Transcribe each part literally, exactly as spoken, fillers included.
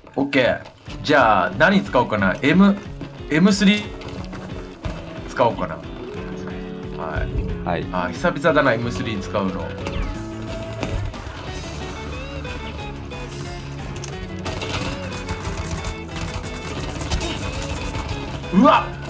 オッケー。じゃあ何使おうかな。 M、エムスリー 使おうかな。はい。 はい。 あ、久々だな エムスリー 使うの。うわっ、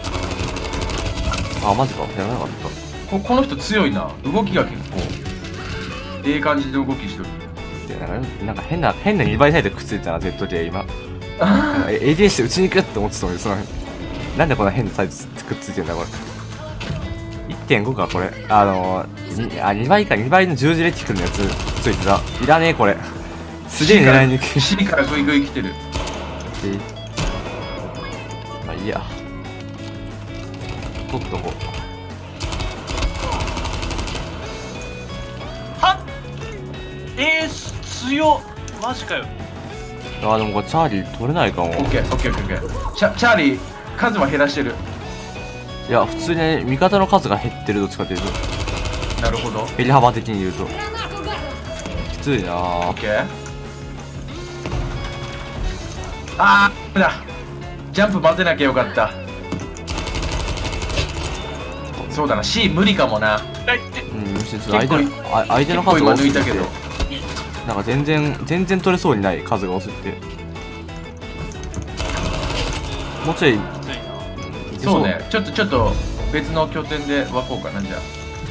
あ、マジか。やらなかった。 ここの人強いな。動きが結構ええ感じで動きしとる。 でなんかなんか変な変なにばいサイズくっついてたな ゼットケー 今。エーディーエス で打ちに行くって思ってたのに、そのなんでこんな変なサイズくっついてんだこれ。いってんご かこれ。あのー、あにばいかにばいの十字レティクルのやつついてた。いらねえこれ。すげえ狙いにくい。 C からグイグイ来てる。 まあいいや、取っとこう。 はっえー、強っマジかよ。 あ、でもこれチャーリー取れないかも。 オッケーオッケーオッケーオッケー。チャチャーリー数は減らしてる。 いや普通に、ね、味方の数が減ってる。どっちかというとなるほど。 減り幅的に言うときついなオッケー。あーだ、ジャンプ混ぜなきゃよかった。そうだな、 C 無理かもな。 うん、むしろ相手のあ相手の数が多すぎて、なんか全然全然取れそうにない数が多すぎて、もうちょい、うん、 そうね、ちょっとちょっと別の拠点で分こうかな。じゃあ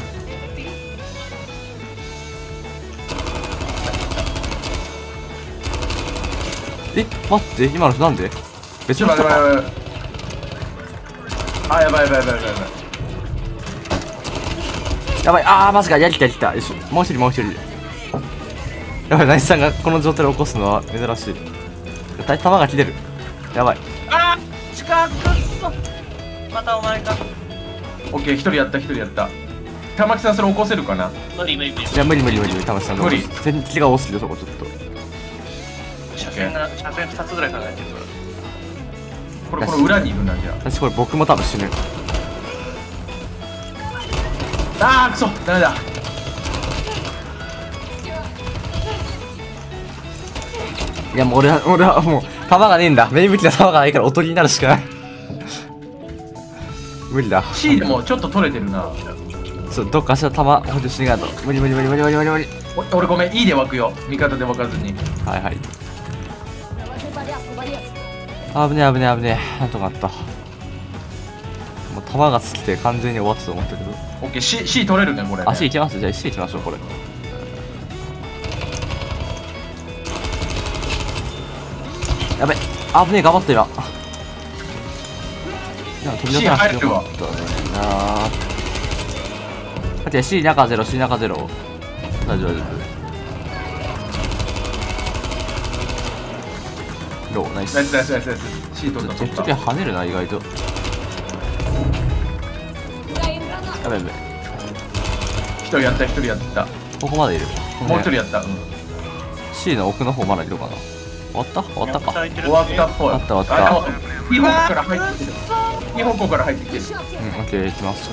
え、待って、今の人なんで別の人か。 あ、やばいやばいやばいやばいやばいやばい、あーマジか、やりきたやりきた。よし、もう一人もう一人。やばい、ナイスさんがこの状態で起こすのは珍しい。球が来てる。やばい。 あー近くっそ。またお前か。 オッケー、一人やった一人やった。玉木さんそれ起こせるかな。 無理無理無理。 いや無理無理無理無理、玉木さんが無理。 敵が多すぎるとこちょっと。 車線が車線ふたつぐらい考えてるから。 これこの裏にいるな。じゃ私これ僕も多分死ぬ。 ああ、くそ、ダメだ。 いやもう俺は俺はもう弾がねえんだ。目武器の弾がないからおとりになるしかない。無理だ。 C でもちょっと取れてるな。 そう、どっかしら弾補充しないと。無理無理無理無理無理無理無理。 お俺ごめん、E で湧くよ。味方で湧かずに。 はいはい。危ねえ危ねえ危ねえ。なんとかあった。もう弾が尽きて完全に終わったと思ったけど。 オッケー、C、C 取れるね、これ、ね。 あ、C 行きます。じゃあ C 行きましょう、これ。やべ、危ねえ、頑張った今。なんか飛び出さなくてよかったね。なあ。待って、C 中ゼロ、C 中ゼロ。大丈夫、大丈夫。ロー、ナイス。 ナイスナイスナイスナイス。C 取ったジェット機跳ねるな、意外と。やべやべ。 一人やった、一人やった。 ここまでいる。 もう一人やった。うん。 C の奥の方まだいるかな。終わった？終わったか。 終わったっぽい。 終わった終わった。 あ、いい方向から入ってきてる。いい方向から入ってきてる。 うん、オッケー、行きます。 す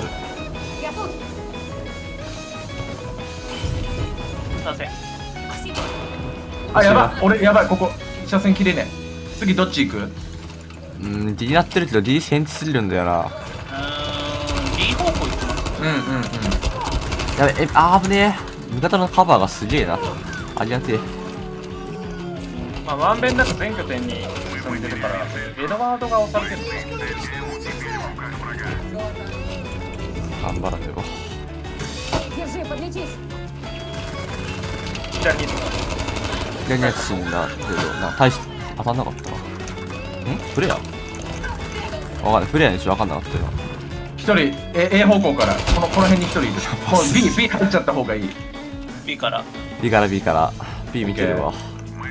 いません。 あ、やばい、俺やばい、ここ車線切れねえ。次どっち行く？ うん、D なってるけど D センチすぎるんだよな。 うーん B 方向行ってます。 うんうんうん。 やべ、え、あーぶねえ。味方のカバーがすげえな。ありがてえ。 まあワンベンだと全拠点に住んでるからエドワードが押されてるんですよ。 頑張らねば。 左に左のやつ死んだけど、な、大して当たんなかったな。んフレアわかんない。フレアにしろわかんなかったよ。 一人 A, A 方向からこのこの辺に一人いる。もう B B 入っちゃった方がいい。 B から B から B から B 見てるわ。ん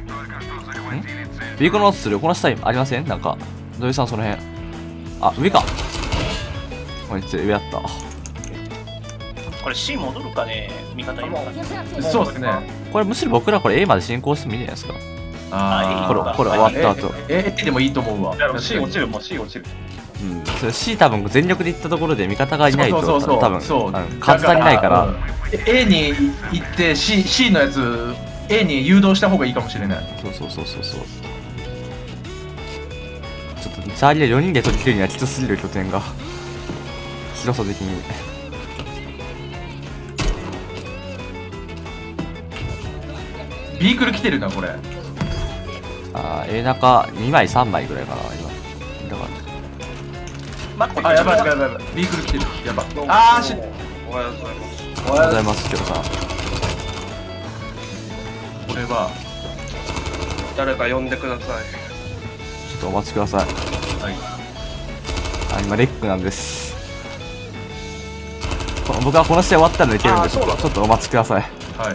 B このするこの下にありません？なんか土井さんその辺。あ、上か。こいつ上やった。 これ C 戻るかね。味方いるかね。 そうっすね。 これむしろ僕らこれ A まで進行してもいいんじゃないですか。 ああ、 これこれ終わった後。 え、A でもいいと思うわ。 C 落ちる、もう C 落ちる。 うん、それ C 多分全力でいったところで味方がいないとそうそうそう多分そう、 あの数足りないから、 うん、A に行って C, C のやつ A に誘導した方がいいかもしれない。 そうそうそうそうそう。 ちょっとチャーリーでよにんで取り切るにはきつすぎる拠点が広さ的に。 ビークル来てるなこれ。 あー A 中にまいさんまいぐらいかな今だか待って、 あやばいやばいやばいやばい。ビークル来てる。やば。あーし。 おはようございます。 らおはようございますケロさん。 これは誰か呼んでください。 ちょっとお待ちください。 はい。 あ今レックなんです。この僕はこの試合終わったのでいけるんでちょっとちょっとお待ちください。 はい。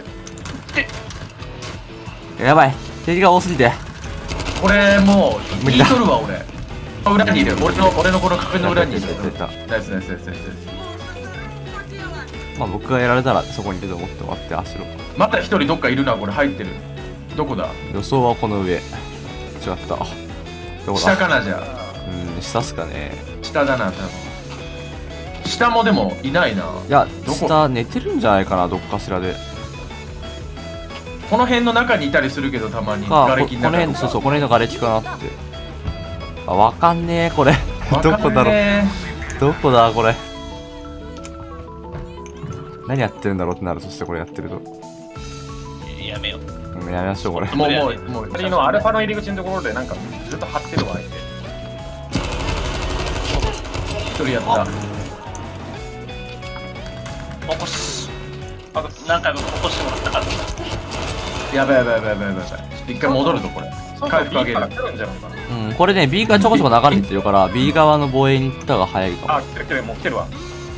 やばい敵が多すぎてこれもう無理だ聞いとるわ俺。裏にいる。俺の俺のこの壁の裏にいる。 出た出た出ナイスナイスナイスナイス。 まあ僕がやられたらそこにいると思って終わって足ろまた一人どっかいるなこれ入ってる。どこだ。 予想はこの上違った。どこだ下かなじゃあ。 うん下っすかね。 下だな多分。下もでもいないな。 いやどこ下寝てるんじゃないかなどっかしらでこの辺の中にいたりするけどたまにか瓦ここの礫の中とか。 辺そうそうこの辺の瓦礫かなってあわかんねえこれわかるどこだろうねどこだこれ何やってるんだろうってなる。そしてこれやってるとやめよう。 うんやめましょうこれ。 もうもうもう隣のアルファの入り口のところでなんかずっと張ってるわ相手。 一人やった。 起こす。あ何回も起こしてもらったから。 やばいやばいやばいやばいやばい。ちょっと一回戻るぞこれ。回復上げる。 来るんじゃないかな。 うんこれね B 側ちょこちょこ流れてってるから B 側の防衛に行った方が早いかも。 あ、来てる来てるもう来てるわ。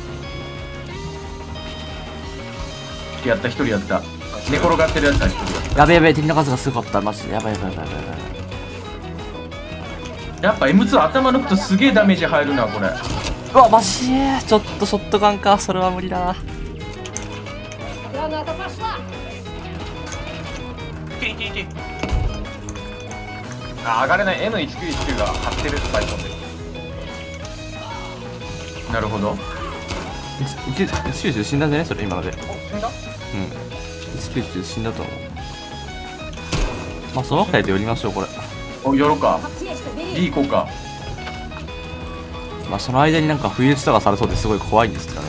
やった一人やった。寝転がってるやつは一人やっやべやべ敵の数がすごかったマジでやばいやばいやばいやばいやばい。 た。やっぱ エムツー 頭抜くとすげえダメージ入るなこれ。 うわマジちょっとショットガンかそれは無理だな。 あ、上がれない エヌいちきゅういちきゅう が張ってるスパイコンで。 なるほど。 いちきゅういち死んだんじゃねそれ今ので。うんお、死んだ？ いちきゅういち死んだと思う。まあそのふたりで寄りましょうこれ。 お寄ろうか。B 行こうか。 まあその間になんか不意打ちとかされそうですごい怖いんですけどね。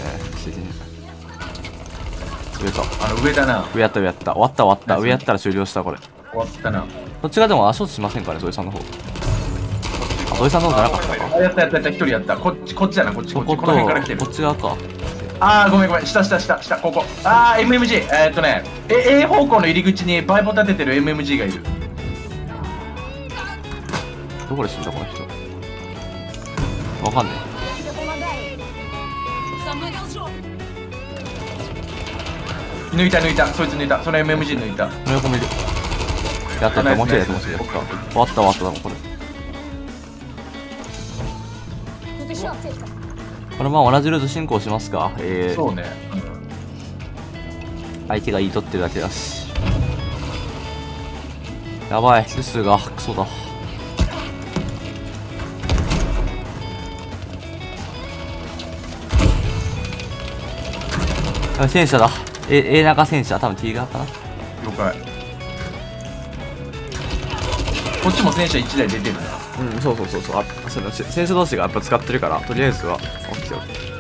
上かあの上だな。 上やった上やった終わった終わった上やったら終了したこれ。 終わったな。 こっちがでも足音しませんかねゾエさんの方。あゾエさんの方じゃなかったか。 あやったやったやった一人やった。こっちこっちだなこっちこっち。 こことこの辺から来てるこ。っち側か。 あーごめんごめん下下下下ここ。あー エムエムジー えー、っとねえ A 方向の入り口にパイプを立ててる エムエムジー がいる。 どこで死んだこの人。わかんね抜いた抜いたそいつ抜いた。その エムエムジー 抜いた。 え。この横見る。やったやったもう一人やったもう一人やった。終わった終わっただもんこれ。これまあ同じルート進行しますか。えー、 そうね。 相手が言い取ってるだけだし。やばいルスがクソだ。あ戦車だ。A, A 中戦車多分 T 側かな。 了解。こっちも戦車いちだい出てるな。 うんそうそうそうそう。あその戦車同士がやっぱ使ってるからとりあえずは OK。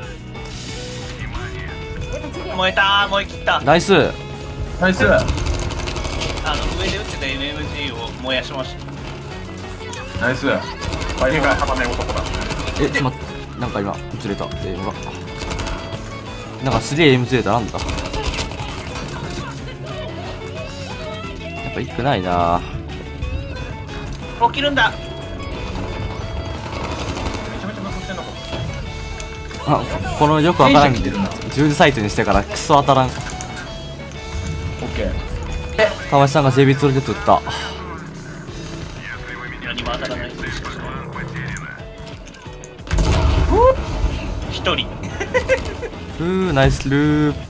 燃えたー、燃え切った。 ナイス。 ナイス。 あの上で撃ってた エムエムジー を燃やしました。 ナイス。 バイクがたまない男だ。 えちょっと待ってなんか今ずれた。えー、ほらなんかすげえ エム ずれたなんだ。やっぱいくないな。 起きるんだ。めちゃめちゃ無双してんのか。 あこのよくわからん戦車来てるな。 十字サイトにしてからクソ当たらん。 オッケー。 川橋さんが ジェイビー ツールで撃った。 何も当たらない。一人。 ふうナイスループ。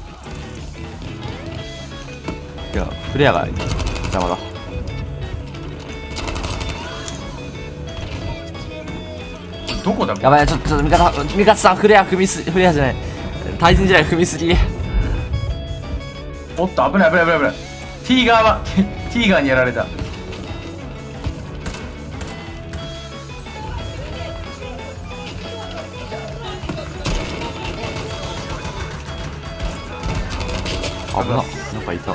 いやフレアが邪魔だ。 どこだやばいちょっとちょっと味方味方さんフレア踏みすフレアじゃない対人じゃない踏みすぎ。 おっと危ない危ない危ない危ない。T 側は T 側にやられた。 危な。なんかいた。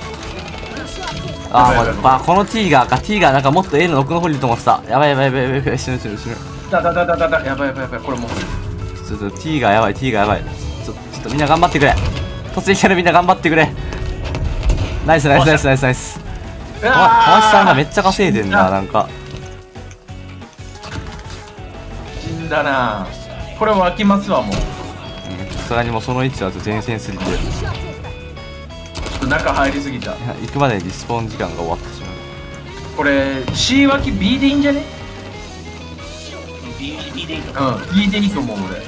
あー、まあ、このティーガーか。ティーガーなんかもっと A の奥の方にいると思ってた。やばいやばいやばいやばい。死ぬ死ぬ死ぬ。 だだだだだだ、やばいやばいやばい。これもう。 ちょっと T がやばい T がやばい。ちょちょっとみんな頑張ってくれ。突撃者のみんな頑張ってくれ。ナイスナイスナイスナイスナイス。たましさんがめっちゃ稼いでんな。なんか死んだな。これ湧きますわもう。 さすがにもうその位置だと前線すぎて、 ちょっと中入りすぎた。 行くまでにリスポーン時間が終わってしまう。 これ C 脇 B でいいんじゃね？ B, B でいいのか。 うん、B でいいと思う俺。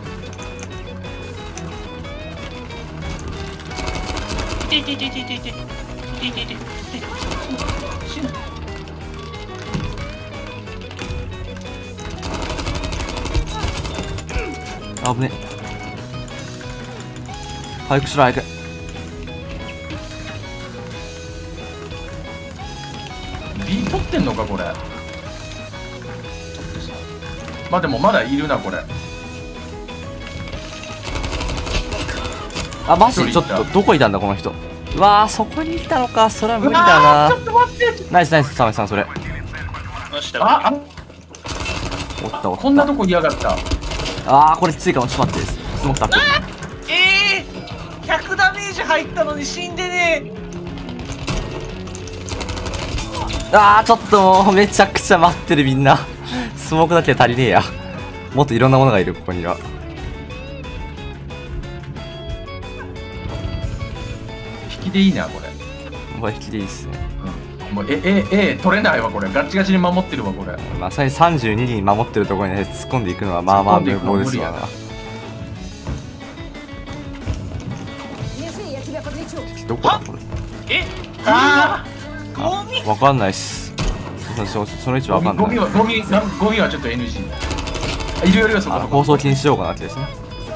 いていていていていていていていていていて。死ぬ。 あぶね。早くしろ早く。 B 取ってんのかこれ。まあでもまだいるなこれ。 あ、マジちょっとどこいたんだこの人。うわー、そこにいたのか。それは無理だな。 ちょっと待って。 ナイスナイス、サメさんそれ。 ああ、 おったおった。 こんなとこ嫌がった。 あー、これきついかも。ちょっと待って。スモークタップ。 ええー、ひゃくダメージ入ったのに死んでねえ。 あー、ちょっともうめちゃくちゃ待ってるみんな。スモークだけ足りねえや。もっといろんなものがいるここには。 引きでいいなこれ。 もう引きでいいっすね。 うん、もうえええ取れないわこれ。ガチガチに守ってるわこれ。 まさにさんじゅうににん守ってるところにね突っ込んでいくのはまあまあ無謀ですわな。どこだこれ。 えあゴミあ、わかんないっす。そその位置わかんない。 ゴミはゴミゴミはちょっと エヌジー。いるよりはそこ。 放送禁止しようかなってですね。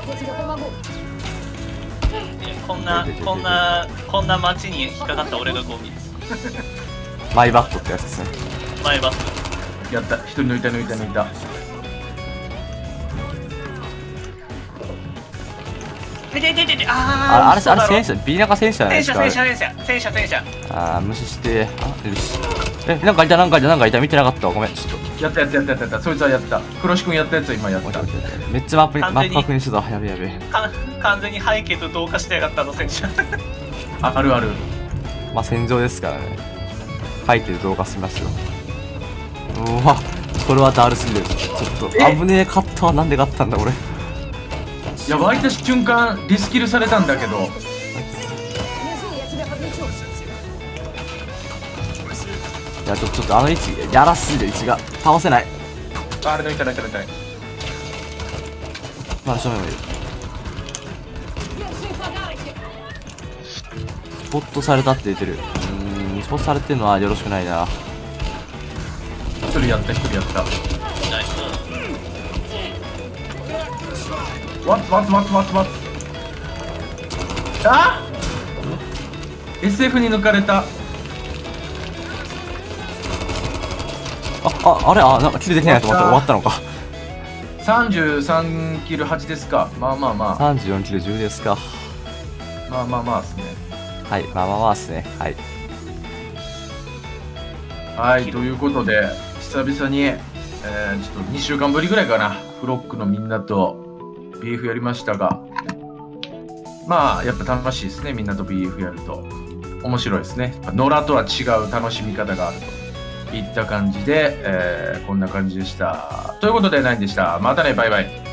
こんなこんなこんな街に引っかかった俺がゴミです。 マイバットってやつですね。 マイバやった。一人抜いた抜いた抜いた。 ででででであああれあれ戦車、ビーナカ戦車じゃない戦ですか。 車戦車戦車戦車戦車。 ああ無視して。あよし。えなんかいたなんかいたなんかいた見てなかったわごめんちょっと。 やったやったやったやったやった。そいつはやった。黒石君やったやつは今やった。 めっちゃマップにマ完全にップ確認してた。やべやべ。 か完全に背景と同化してやがったの戦車。 ああるある。 まあ戦場ですからね。書いてる動画しますよ。うわこれはダルすぎる。ちょっと危ねえかったわ。なんで勝ったんだ俺。 いや湧いた瞬間リスキルされたんだけど。 いやちょちょっとあの位置やらすぎる。位置が倒せない。 あれ抜いた抜いた抜いた。 まだ正面もいる。スポットされたって言ってる。うーんスポットされてるのはよろしくないな。 一人やった一人やった。 ナイス。 ワッツワッツワッツワッツワッツ。あ エスエフ に抜かれた。 あああれあなんかキルできないと思ったら終わったのか。 さんじゅうさんキルはちですか。まあまあまあさんじゅうよんキルじゅうですか。 まあまあまあですね。 はいまあまあまあですね。はいはいということで久々に、えー、ちょっとにしゅうかんぶりぐらいかなフロックのみんなと ビーエフ やりましたが、まあやっぱ楽しいですね。みんなと ビーエフ やると面白いですね。野良とは違う楽しみ方があるといった感じで、えー、こんな感じでした。ということでナインでした。またねバイバイ。